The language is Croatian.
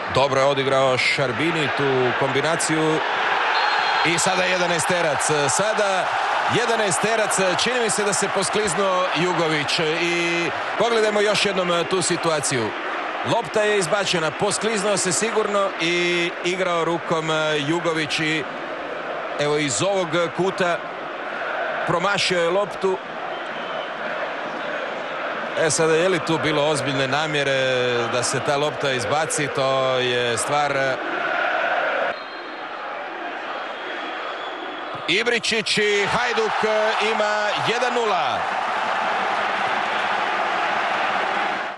Dobro je odigrao Šarbini tu kombinaciju. I sada 11-terac. Sada 11-terac. Čini mi se da se poskliznuo Jugović. I pogledajmo još jednom tu situaciju. Lopta je izbačena. Poskliznuo se sigurno i igrao rukom Jugović. I evo iz ovog kuta promašio je loptu. Sada je li tu bilo ozbiljne namjere da se ta lopta izbaci, to je stvar. Ibričić i Hajduk ima 1:0.